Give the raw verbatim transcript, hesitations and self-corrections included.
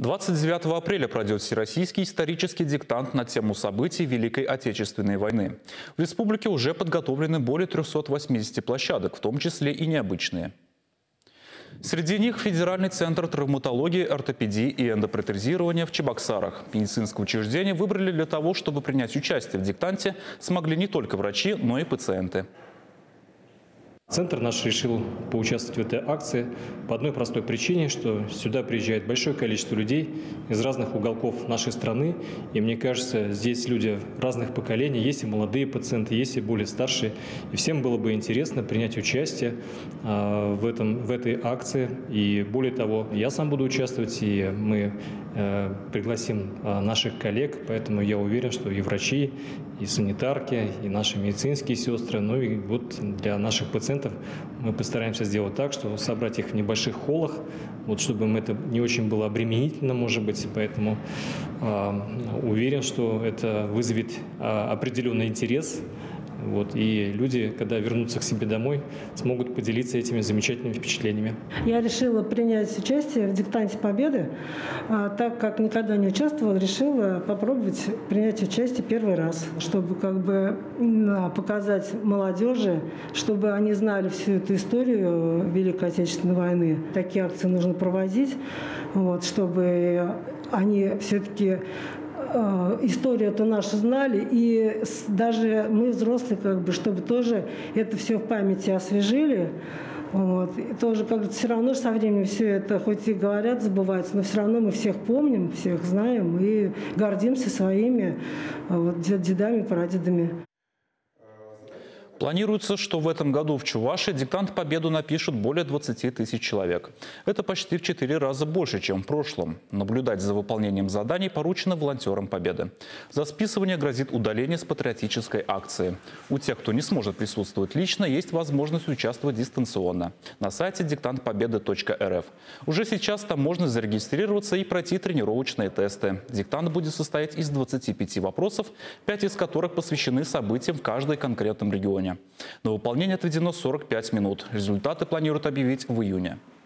двадцать девятого апреля пройдет всероссийский исторический диктант на тему событий Великой Отечественной войны. В республике уже подготовлены более трёхсот восьмидесяти площадок, в том числе и необычные. Среди них Федеральный центр травматологии, ортопедии и эндопротезирования в Чебоксарах. Медицинское учреждение выбрали для того, чтобы принять участие в диктанте смогли не только врачи, но и пациенты. Центр наш решил поучаствовать в этой акции по одной простой причине, что сюда приезжает большое количество людей из разных уголков нашей страны. И мне кажется, здесь люди разных поколений, есть и молодые пациенты, есть и более старшие. И всем было бы интересно принять участие в, этом, в этой акции. И более того, я сам буду участвовать, и мы пригласим наших коллег. Поэтому я уверен, что и врачи, и санитарки, и наши медицинские сестры, ну и вот для наших пациентов мы постараемся сделать так, что собрать их в небольших холлах, вот, чтобы им это не очень было обременительно, может быть. Поэтому э, уверен, что это вызовет э, определенный интерес. Вот, и люди, когда вернутся к себе домой, смогут поделиться этими замечательными впечатлениями. Я решила принять участие в диктанте Победы. А, так как никогда не участвовала, решила попробовать принять участие первый раз, чтобы как бы показать молодежи, чтобы они знали всю эту историю Великой Отечественной войны. Такие акции нужно проводить, вот, чтобы они все-таки историю-то нашу знали, и даже мы, взрослые, как бы, чтобы тоже это все в памяти освежили. Вот. И тоже как все равно со временем все это, хоть и говорят, забывается, но все равно мы всех помним, всех знаем и гордимся своими вот, дедами, прадедами. Планируется, что в этом году в Чувашии диктант Победу напишут более двадцати тысяч человек. Это почти в четыре раза больше, чем в прошлом. Наблюдать за выполнением заданий поручено волонтерам Победы. За списывание грозит удаление с патриотической акции. У тех, кто не сможет присутствовать лично, есть возможность участвовать дистанционно на сайте диктант победы точка эр эф. Уже сейчас там можно зарегистрироваться и пройти тренировочные тесты. Диктант будет состоять из двадцати пяти вопросов, пять из которых посвящены событиям в каждом конкретном регионе. На выполнение отведено сорок пять минут. Результаты планируют объявить в июне.